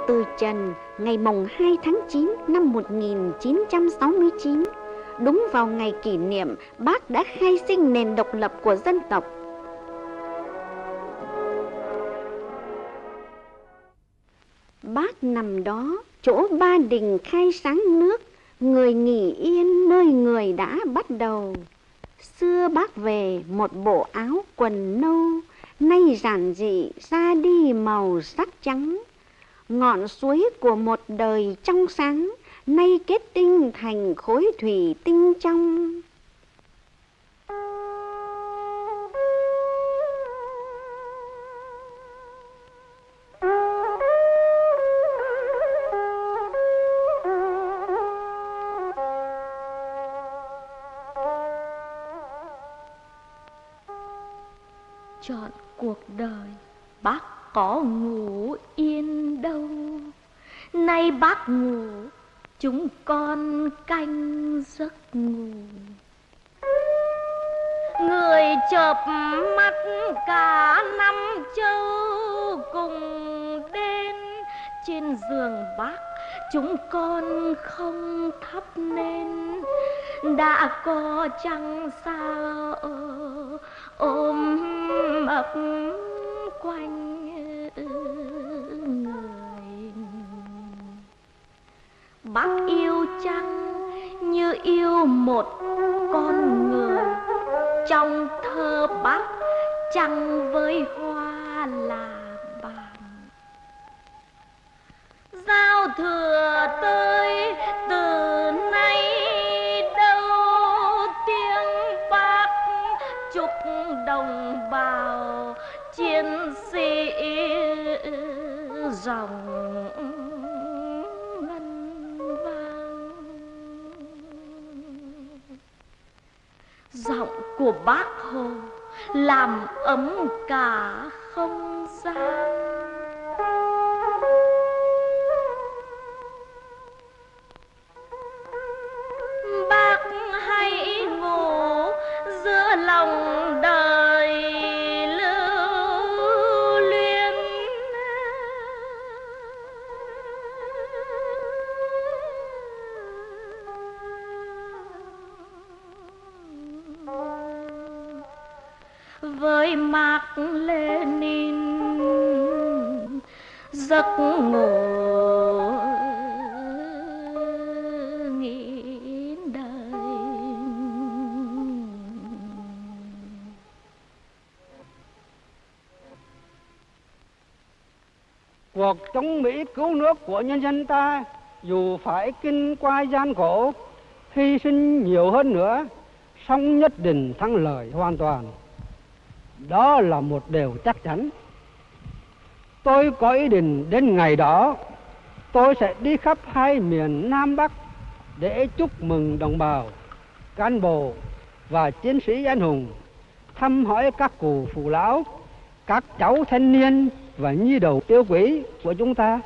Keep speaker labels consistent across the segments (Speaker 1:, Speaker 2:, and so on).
Speaker 1: từ trần ngày mùng 2 tháng 9 năm 1969, đúng vào ngày kỷ niệm Bác đã khai sinh nền độc lập của dân tộc. Bác nằm đó, chỗ Ba Đình khai sáng nước, người nghỉ yên nơi người đã bắt đầu. Xưa bác về một bộ áo quần nâu, nay giản dị ra đi màu sắc trắng. Ngọn suối của một đời trong sáng, nay kết tinh thành khối thủy tinh trong.
Speaker 2: Trọn cuộc đời bác có ngủ yên đâu, nay bác ngủ chúng con canh giấc ngủ. Người chợp mắt cả năm châu cùng đêm, trên giường bác chúng con không thắp nên, đã có trăng sao ôm ấp quanh người. Bác yêu trăng như yêu một con người, trong thơ bác trăng với hoa là bạn. Giao thừa tới từ nay đâu, tiếng bác chúc đồng bào chiến sĩ dòng ngân vang. Giọng của Bác Hồ làm ấm cả không gian. Bác hãy ngủ giữa lòng đời lưu luyến, với Mác Lênin giấc ngủ nghỉ đời.
Speaker 3: Cuộc chống Mỹ cứu nước của nhân dân ta dù phải kinh qua gian khổ, hy sinh nhiều hơn nữa, song nhất định thắng lợi hoàn toàn. Đó là một điều chắc chắn. Tôi có ý định đến ngày đó, tôi sẽ đi khắp hai miền Nam Bắc để chúc mừng đồng bào, cán bộ và chiến sĩ anh hùng, thăm hỏi các cụ phụ lão, các cháu thanh niên và nhi đồng yêu quý của chúng ta.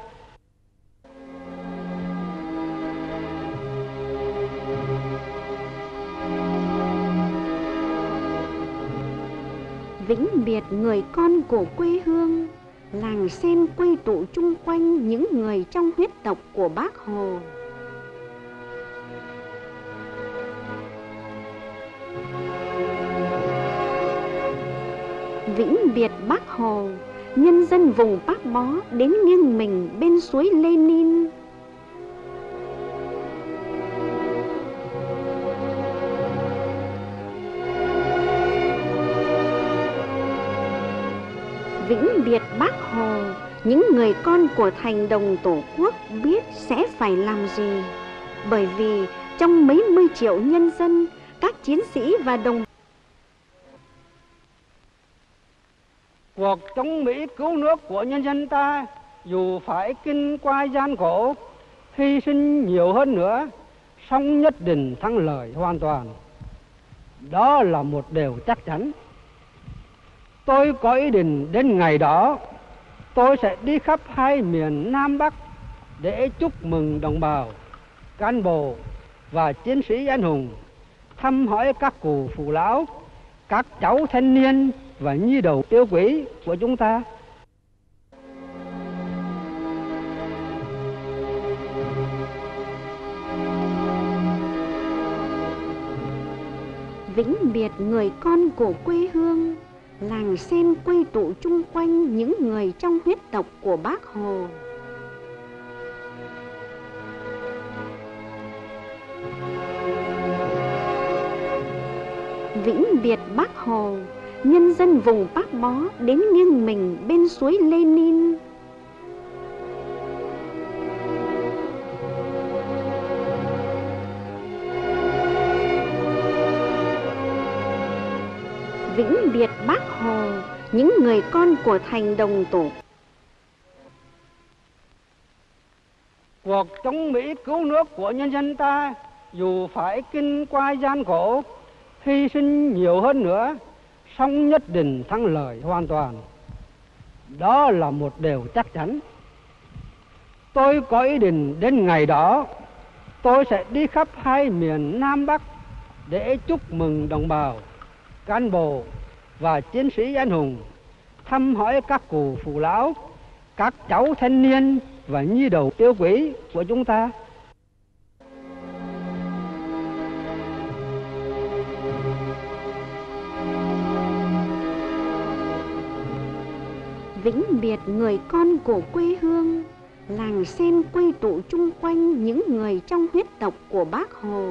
Speaker 1: Vĩnh biệt người con của quê hương, làng sen quây tụ chung quanh những người trong huyết tộc của Bác Hồ. Vĩnh biệt Bác Hồ, nhân dân vùng Bác Bó đến nghiêng mình bên suối Lenin. Vĩnh biệt Bác Hồ, những người con của thành đồng Tổ quốc biết sẽ phải làm gì. Bởi vì trong mấy mươi triệu nhân dân, các chiến sĩ và đồng
Speaker 3: Cuộc chống Mỹ cứu nước của nhân dân ta dù phải kinh qua gian khổ, hy sinh nhiều hơn nữa, song nhất định thắng lợi hoàn toàn. Đó là một điều chắc chắn. Tôi có ý định đến ngày đó, tôi sẽ đi khắp hai miền Nam Bắc để chúc mừng đồng bào, cán bộ và chiến sĩ anh hùng, thăm hỏi các cụ phụ lão, các cháu thanh niên và nhi đồng yêu quý của chúng ta.
Speaker 1: Vĩnh biệt người con của quê hương, làng sen quy tụ chung quanh những người trong huyết tộc của Bác Hồ. Vĩnh biệt Bác Hồ, nhân dân vùng Bác Bó đến nghiêng mình bên suối Lenin. Vĩnh biệt Bác Hồ, những người con của thành đồng tổ.
Speaker 3: Cuộc chống Mỹ cứu nước của nhân dân ta dù phải kinh qua gian khổ, hy sinh nhiều hơn nữa, song nhất định thắng lợi hoàn toàn. Đó là một điều chắc chắn. Tôi có ý định đến ngày đó, tôi sẽ đi khắp hai miền Nam Bắc để chúc mừng đồng bào, cán bộ và chiến sĩ anh hùng, thăm hỏi các cụ phụ lão, các cháu thanh niên và nhi đồng yêu quý của chúng ta.
Speaker 1: Vĩnh biệt người con của quê hương, làng sen quy tụ chung quanh những người trong huyết tộc của Bác Hồ.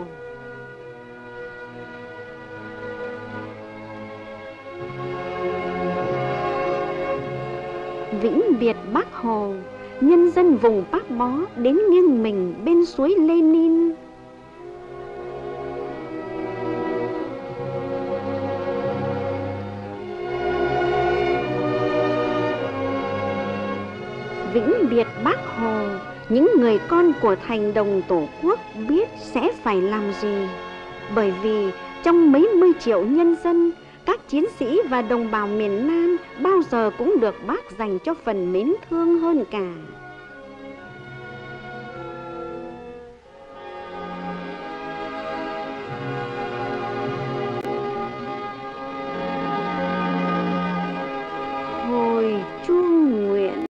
Speaker 1: Vĩnh biệt Bác Hồ, nhân dân vùng Bác Bó đến nghiêng mình bên suối Lenin. Vĩnh biệt Bác Hồ, những người con của thành đồng Tổ quốc biết sẽ phải làm gì. Bởi vì trong mấy mươi triệu nhân dân, các chiến sĩ và đồng bào miền Nam bao giờ cũng được Bác dành cho phần mến thương hơn cả.